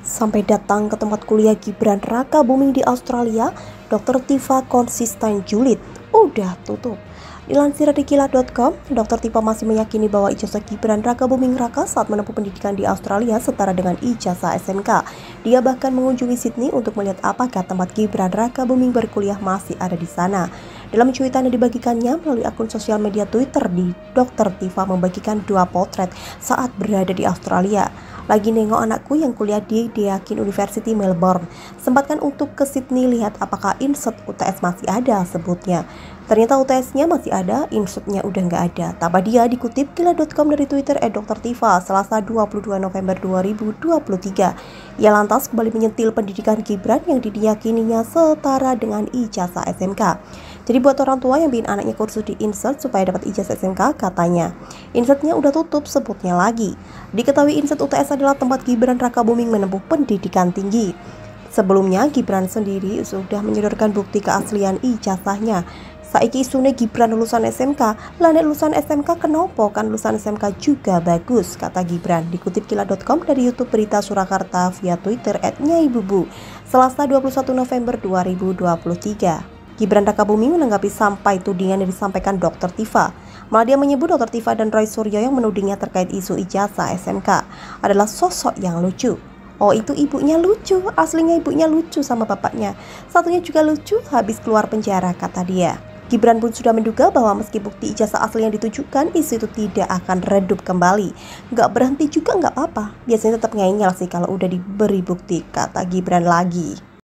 Sampai datang ke tempat kuliah Gibran Raka Buming di Australia, Dr. Tifa konsisten julid, udah tutup. Dilansir dari Kilat.com, Dr. Tifa masih meyakini bahwa ijazah Gibran Raka Buming Raka saat menempuh pendidikan di Australia setara dengan ijazah SMK. Dia bahkan mengunjungi Sydney untuk melihat apakah tempat Gibran Raka Buming berkuliah masih ada di sana. Dalam cuitan yang dibagikannya melalui akun sosial media Twitter, Dr. Tifa membagikan dua potret saat berada di Australia. Lagi nengok anakku yang kuliah di Deakin University Melbourne. Sempatkan untuk ke Sydney lihat apakah insert UTS masih ada, sebutnya. Ternyata UTS-nya masih ada, insertnya udah nggak ada. Tambah dia dikutip Kilat.com dari Twitter @Dr. Tifa, Selasa 22 November 2023. Ia lantas kembali menyentil pendidikan Gibran yang diyakininya setara dengan ijazah SMK. Jadi buat orang tua yang bikin anaknya kursus di insert supaya dapat ijazah SMK, katanya insertnya udah tutup, sebutnya lagi. Diketahui insert UTS adalah tempat Gibran Raka Buming menempuh pendidikan tinggi. Sebelumnya Gibran sendiri sudah menyodorkan bukti keaslian ijazahnya. Saiki isune Gibran lulusan SMK, lanek lulusan SMK kenopo kan lulusan SMK juga bagus, kata Gibran. Dikutip Kilat.com dari YouTube Berita Surakarta via Twitter @nyaibubu, Selasa 21 November 2023. Gibran Raka Buming menanggapi sampai tudingan yang disampaikan Dr. Tifa. Malah dia menyebut Dr. Tifa dan Roy Suryo yang menudingnya terkait isu ijazah SMK adalah sosok yang lucu. Oh, itu ibunya lucu, aslinya ibunya lucu sama bapaknya. Satunya juga lucu habis keluar penjara, kata dia. Gibran pun sudah menduga bahwa meski bukti ijazah asli yang ditujukan, isu itu tidak akan redup kembali. Nggak berhenti juga nggak apa-apa, biasanya tetap ngeyel sih kalau udah diberi bukti, kata Gibran lagi.